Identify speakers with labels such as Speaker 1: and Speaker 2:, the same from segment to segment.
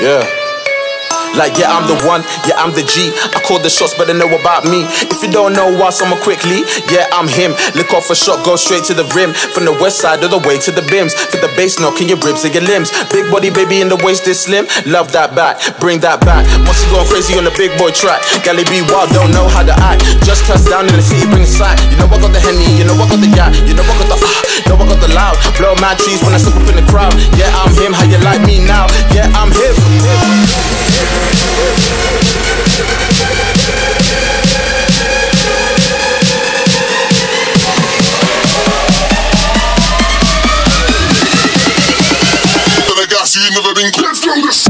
Speaker 1: Yeah. Like, yeah, I'm the one, yeah, I'm the G. I call the shots, but they know about me. If you don't know us, I'ma quickly. Yeah, I'm him. Lick off a shot, go straight to the rim. From the west side all the way to the bims. For the bass knock in your ribs and your limbs. Big body, baby, in the waist is slim. Love that back, bring that back. Moksi going crazy on the big boy track. Gally be wild, don't know how to act. Just touch down in the city, bring the sight. You know I got the Henny, you know I got the yak. You know I got the know I got the loud. Blow mad trees when I step up in the crowd. Yeah, I'm him, how you like me now? Yeah, I'm him.
Speaker 2: I got you never been kept from this.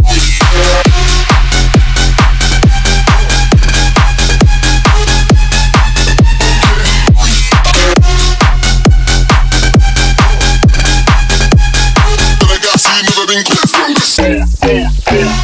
Speaker 2: I got you never been kept from this.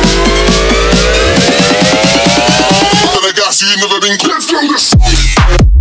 Speaker 2: You never been kept from this.